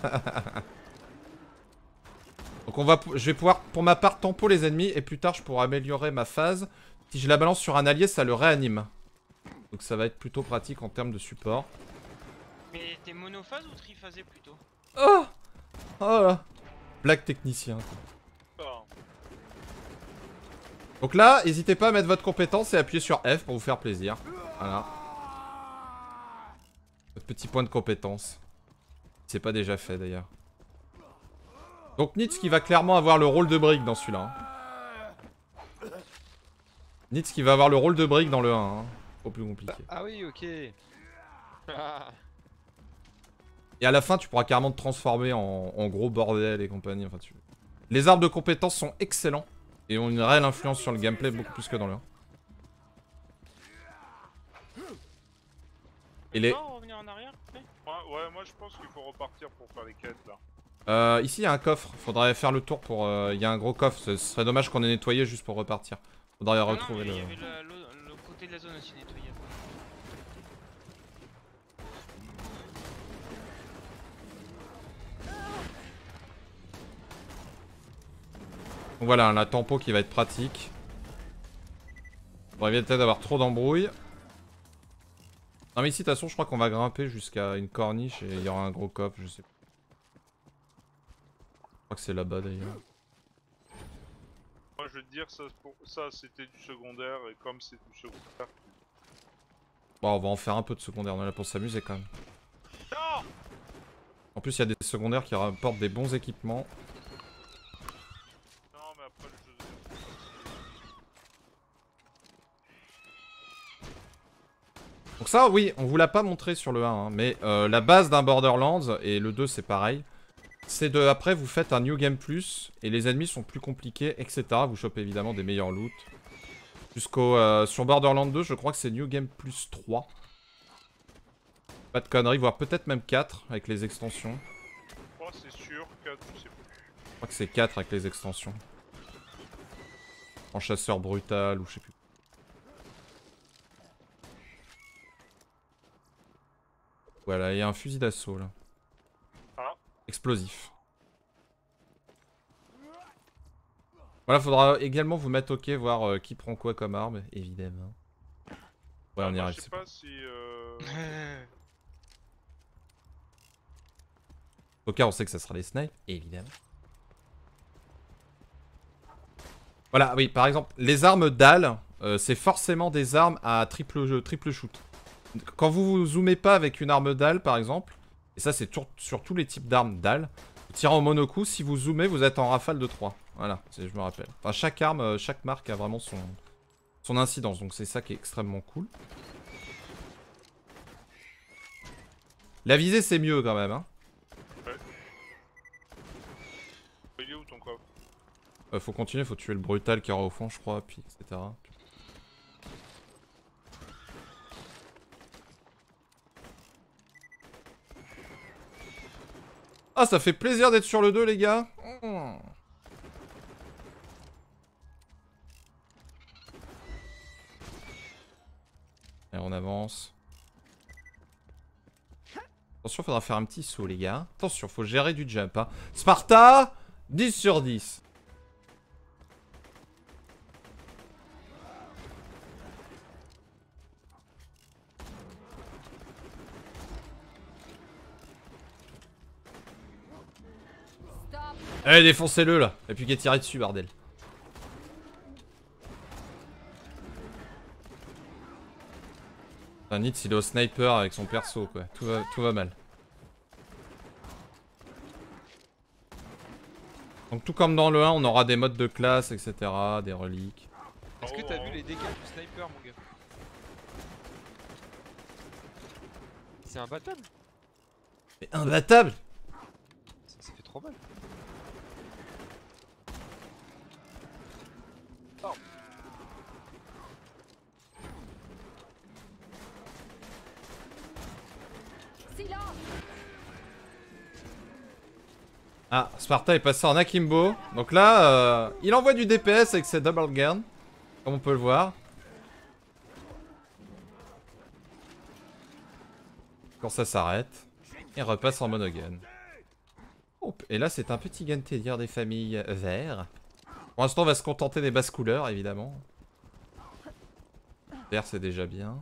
Donc on va, je vais pouvoir pour ma part tempo les ennemis et plus tard je pourrai améliorer ma phase. Si je la balance sur un allié, ça le réanime. Donc ça va être plutôt pratique en termes de support. Mais t'es monophase ou triphasé plutôt? Oh, oh là. Blague technicien. Oh. Donc là, n'hésitez pas à mettre votre compétence et appuyer sur F pour vous faire plaisir. Voilà. Votre petit point de compétence. C'est pas déjà fait d'ailleurs. Donc Nitz qui va clairement avoir le rôle de brique dans celui-là. Hein. Nitz qui va avoir le rôle de brique dans le un. Hein. Pas plus compliqué. Ah oui, ok. Et à la fin, tu pourras carrément te transformer en, en gros bordel et compagnie. Enfin, tu... Les arbres de compétences sont excellents et ont une réelle influence sur le gameplay beaucoup plus que dans le un. Et les... Non, revenir en arrière après. Ouais, ouais, moi je pense qu'il faut repartir pour faire les quêtes là. Euh, ici, il y a un coffre. Faudrait faire le tour pour... Euh, il y a un gros coffre. Ce serait dommage qu'on ait nettoyé juste pour repartir. Faudrait Non, non, retrouver mais le... il y avait le, le, le côté de la zone aussi nettoyé. Donc voilà, la tempo qui va être pratique. Pour éviter d'avoir trop d'embrouilles. Non mais ici, de toute façon, je crois qu'on va grimper jusqu'à une corniche et il y aura un gros coffre, je sais pas. Je crois que c'est là-bas d'ailleurs. Moi je veux te dire, ça, pour- ça c'était du secondaire et comme c'est du secondaire. Bon, on va en faire un peu de secondaire, on est là pour s'amuser quand même. Non. En plus, il y a des secondaires qui rapportent des bons équipements. Non, mais après le jeu. Donc ça, oui, on vous l'a pas montré sur le un, hein, mais euh, la base d'un Borderlands, et le deux c'est pareil, c'est de, après, vous faites un New Game Plus, et les ennemis sont plus compliqués, et cetera. Vous chopez évidemment des meilleurs loots. Jusqu'au... Euh, sur Borderlands deux, je crois que c'est New Game Plus trois. Pas de conneries, voire peut-être même quatre avec les extensions. trois c'est sûr, quatre je sais plus. Je crois que c'est quatre avec les extensions. En chasseur brutal ou je sais plus. Voilà, il y a un fusil d'assaut là. Ah. Explosif. Voilà, faudra également vous mettre ok, voir euh, qui prend quoi comme arme, évidemment. Ouais, on y Ah, arrive. je sais pas si... Euh... Au cas, on sait que ça sera les snipes, évidemment. Voilà, oui, par exemple, les armes dalle, euh, c'est forcément des armes à triple, triple shoot. Quand vous vous zoomez pas avec une arme dalle, par exemple, et ça c'est sur, sur tous les types d'armes dalle, tirant au monocoup, si vous zoomez, vous êtes en rafale de trois. Voilà, je me rappelle. Enfin, chaque arme, chaque marque a vraiment son, son incidence, donc c'est ça qui est extrêmement cool. La visée, c'est mieux quand même, hein. Ouais. Il est où ton coffre? Euh, faut continuer, faut tuer le brutal qui aura au fond, je crois, puis et cetera. Ah, ça fait plaisir d'être sur le deux, les gars. Mmh. Et on avance. Attention, faudra faire un petit saut, les gars. Attention, faut gérer du jump, hein. Sparta, dix sur dix. Allez, défoncez-le, là. Y'a plus qu'à tirer dessus, bordel. Un Nitz, il est au sniper avec son perso, quoi. Tout va, tout va mal. Donc tout comme dans le un, on aura des modes de classe, et cetera. Des reliques. Est-ce que t'as vu les dégâts du sniper, mon gars? C'est imbattable. Mais imbattable! Ça, ça fait trop mal. Oh. Ah, Sparta est passé en Akimbo. Donc là, euh, il envoie du D P S avec ses double guns. Comme on peut le voir. Quand ça s'arrête, il repasse en monogun. Oh, et là, c'est un petit gun Tedier des familles vert. Pour l'instant, on va se contenter des basses couleurs, évidemment. Vert, c'est déjà bien.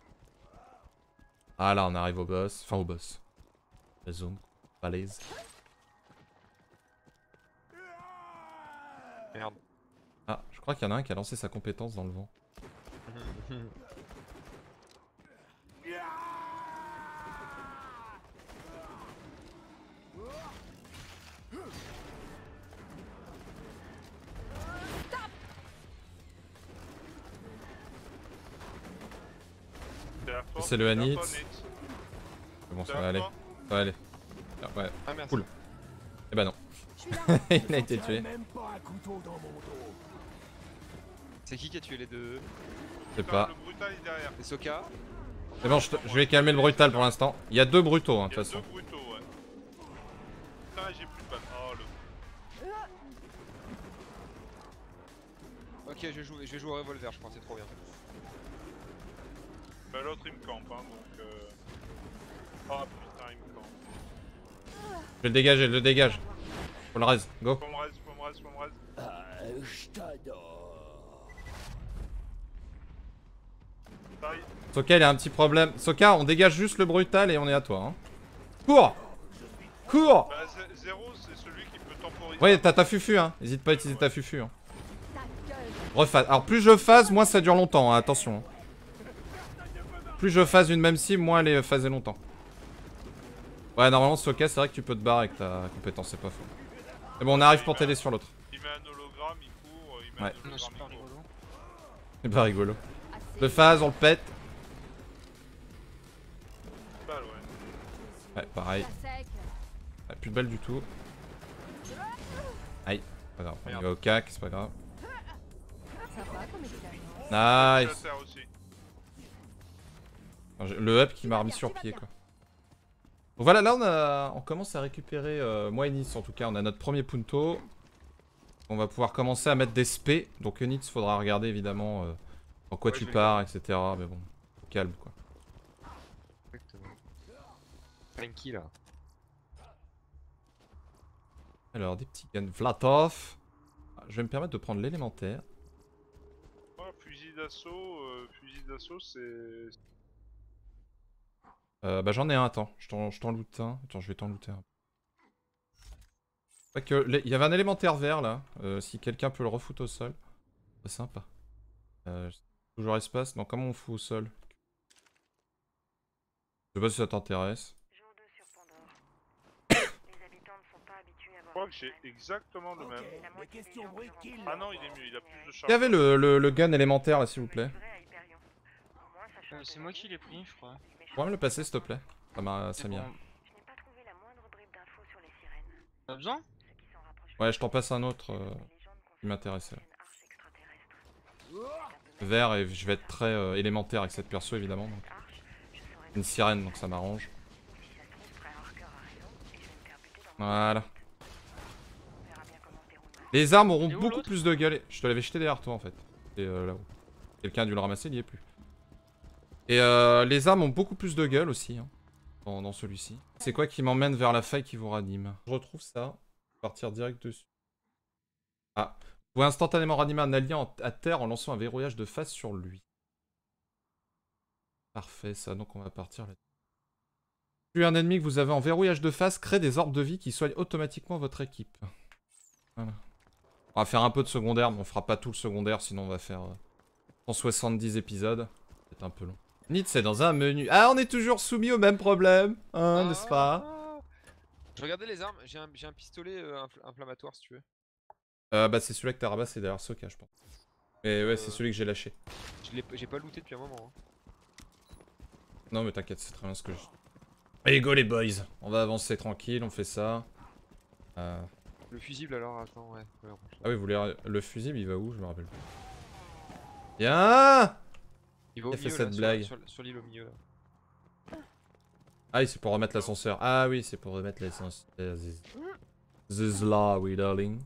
Ah là, on arrive au boss. Enfin, au boss. Le zoom. Balèze. Merde. Ah, je crois qu'il y en a un qui a lancé sa compétence dans le vent. C'est le Hanitz. Bon, ça va aller. Ça va aller. Ah, ouais, ah, merci. Cool. Eh bah non. Il a été tué. C'est qui qui a tué les deux? Je sais pas. C'est Soka. C'est bon, je, te... je vais calmer le brutal pour l'instant. Il y a deux brutaux, hein, de toute façon. deux brutaux, ouais. Putain, j'ai plus de balles. Oh, le... Ok, je vais jouer, je vais jouer au revolver, je crois, c'est trop bien. Bah, l'autre il me campe, hein, donc. Euh... Oh putain, il me campe. Je vais le dégager, je le dégage. Faut le raise, go. Faut me raise, faut me raise, faut me raise. Ah, je t'adore. Soka, il a un petit problème. Soka, on dégage juste le brutal et on est à toi. Hein. Cours! Cours! Bah, zéro, c'est celui qui peut temporiser. Ouais, t'as ta fufu, hein. N'hésite pas à utiliser ta fufu. Hein. Rephase. Alors, plus je phase, moins ça dure longtemps, hein. Attention. Plus je phase une même cible, moins elle est phasée longtemps. Ouais, normalement, Soka, c'est vrai que tu peux te barrer avec ta compétence, c'est pas faux. Mais bon, on arrive pour t'aider sur l'autre. Il met un hologramme, il court, il met Ouais. un hologramme, il court. C'est pas rigolo. Le phase, on le pète. Balle, ouais. Ouais, pareil. Ouais, plus de balles du tout. Aïe, pas grave. On y va au cac, c'est pas grave. Nice. Le up qui m'a remis sur pied, quoi. Donc voilà, là on, a... on commence à récupérer, euh, moi et Nitz en tout cas, on a notre premier punto. On va pouvoir commencer à mettre des spé. Donc Nitz, faudra regarder évidemment euh, en quoi Ouais, tu je vais pars, et cetera. Mais bon, calme quoi. Exactement. Frankie là. Alors, des petits guns Vlatov. Je vais me permettre de prendre l'élémentaire. Ouais, fusil d'assaut, euh, fusil d'assaut, c'est... Euh, bah j'en ai un, attends. Je t'en loot un. Attends, je vais t'en looter un. Ouais, que il y avait un élémentaire vert là. Euh, si quelqu'un peut le refoutre au sol. C'est sympa. Euh, toujours espace. Non, comment on fout au sol? Je sais pas si ça t'intéresse. Je crois que j'ai exactement le même. Ah non, il est mieux, il a plus de charge. Il y avait le, le, le gun élémentaire là, s'il vous plaît. Euh, c'est moi qui l'ai pris, je crois. Tu pourrais me le passer, s'il te plaît? Ça m'a ça m'ira. T'as besoin? Ouais, je t'en passe un autre euh, qui m'intéressait. Vert, et je vais être très euh, élémentaire avec cette perso évidemment. Donc. Une sirène, donc ça m'arrange. Voilà. Les armes auront beaucoup plus de gueule. Je te l'avais jeté derrière toi en fait. Et euh, là-haut. Quelqu'un a dû le ramasser, il n'y est plus. Et euh, les armes ont beaucoup plus de gueule aussi. Hein, dans, dans celui-ci. C'est quoi qui m'emmène vers la faille qui vous ranime? Je retrouve ça. Partir direct dessus. Ah. Vous pouvez instantanément ranimer un allié en, à terre en lançant un verrouillage de face sur lui. Parfait ça, donc on va partir là. Plus un ennemi que vous avez en verrouillage de face crée des orbes de vie qui soignent automatiquement votre équipe. Voilà. On va faire un peu de secondaire, mais on fera pas tout le secondaire, sinon on va faire euh, cent soixante-dix épisodes. C'est un peu long. Nitz, c'est dans un menu. Ah, on est toujours soumis au même problème, hein, n'est-ce pas? Je regardais les armes, j'ai un, un pistolet euh, infl inflammatoire si tu veux. Euh, bah c'est celui que t'as ramassé derrière Soka, je pense. Mais ouais, euh... c'est celui que j'ai lâché. J'ai pas looté depuis un moment. Hein. Non mais t'inquiète, c'est très bien ce que je... Allez go les boys, on va avancer tranquille, on fait ça. Euh... Le fusible alors, attends, ouais. ouais ah oui, vous voulez... Le fusible il va où? Je me rappelle plus. Bien. Il va au il milieu, fait cette là, blague. Sur, sur, sur l'île au milieu là. Ah oui, c'est pour remettre l'ascenseur. Ah oui, c'est pour remettre l'ascenseur. This là, oui darling.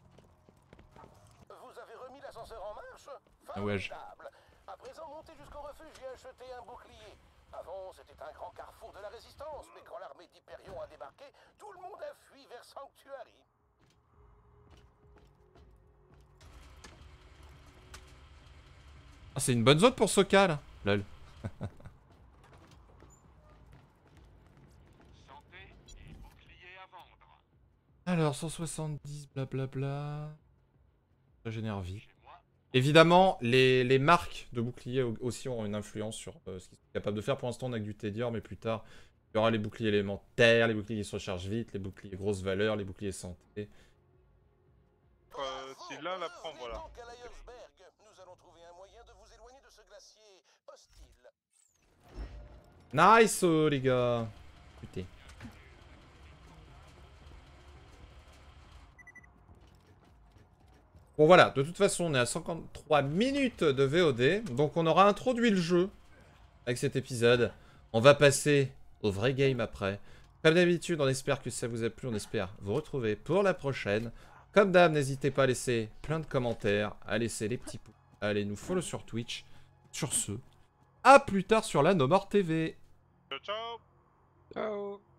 Vous avez remis l'ascenseur en marche? Ah ouais, je... À présent, montez jusqu'au refuge et achetez un bouclier. Avant, c'était un grand carrefour de la résistance, mais quand l'armée d'Hyperion a débarqué, tout le monde a fui vers Sanctuary. Ah, c'est une bonne zone pour Soka là. Lol. Alors, cent soixante-dix, blablabla. Ça génère vie. Évidemment, les, les marques de boucliers aussi ont une influence sur euh, ce qu'ils sont capables de faire. Pour l'instant, on a que du Tedior, mais plus tard, il y aura les boucliers élémentaires, les boucliers qui se rechargent vite, les boucliers grosse valeur, les boucliers santé. Euh, si l'un la prend, voilà. Nous allons trouver un moyen de vous éloigner de ce glacier hostile. Nice, oh, les gars. Putain. Bon voilà, de toute façon on est à cinquante-trois minutes de V O D, donc on aura introduit le jeu avec cet épisode. On va passer au vrai game après. Comme d'habitude, on espère que ça vous a plu, on espère vous retrouver pour la prochaine. Comme d'hab, n'hésitez pas à laisser plein de commentaires, à laisser les petits pouces, à aller nous follow sur Twitch. Sur ce, à plus tard sur la No More T V. Ciao, ciao. Ciao.